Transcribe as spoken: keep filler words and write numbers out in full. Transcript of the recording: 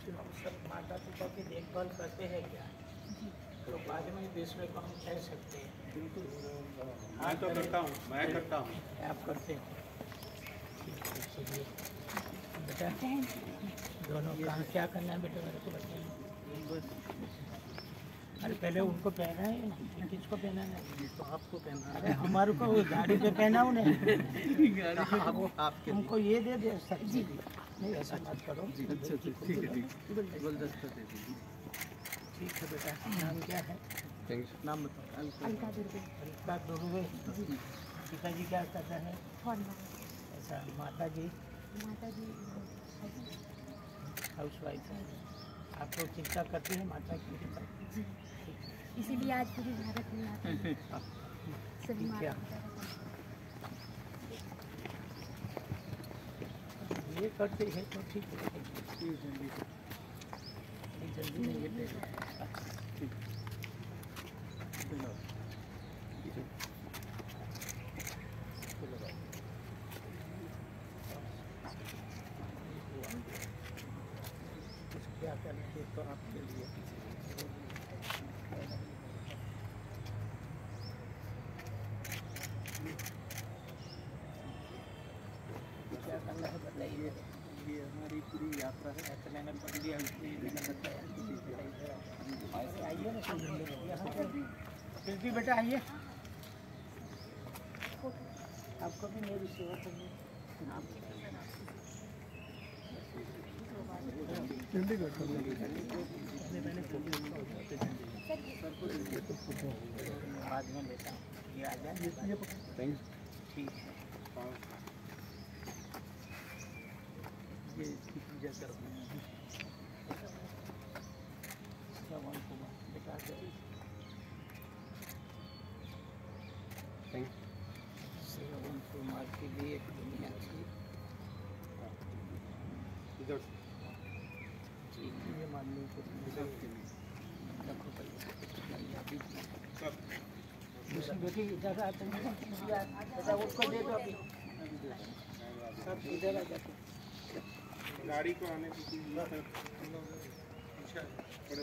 सब माता पिता की देखभाल करते हैं क्या, तो बाद में दूसरे को हम कह सकते हैं। बिल्कुल मैं तो करता हूँ, मैं करता हूँ। आप करते हैं, चलिए बेटा दोनों काम क्या करना है बेटा मेरे को बताइए। अरे पहले उनको पहना है, किसको पहना है? तो आपको पहना। अरे हमारे को गाड़ी पे पहना उन्हें आपके हमको ये दे दे सर जी। नहीं ऐसा मत करो। अच्छा अच्छा ठीक है ठीक गुलदस्ता दे दीजिए। ठीक है बेटा, नाम क्या है? नाम बताओ। अलका दुर्गे। अलका दुर्गे। पिताजी क्या करते हैं? ऐसा माता जी? माता जी हाउस वाइफ है। आप लोग चिंता करती हैं माता की? जी, इसीलिए आज पूरे भारत में आते हैं सभी माता पिता का। ये करते हैं तो ठीक है, जल्दी जल्दी नहीं ये ठीक क्या करेंगे तो आपके लिए क्या करना है बताइए। ये हमारी पूरी यात्रा है। ऐसा मैंने पढ़ लिया, इसलिए मैंने बताया। आइए ना यहाँ पर फिर भी बेटा आइए, आपको भी मेरी सेवा करनी। चंडीगढ़ बाद में लेता हूँ, ये आ जाए। ठीक है, ये इसकी पूजा करना है। श्रवण कुमार बेटा श्रवण कुमार की भी एक दुनिया थी। इधर ये मानने को बेटी इधर आते हैं, उसको दे दो अभी सब इधर आ जाते। गाड़ी को आने की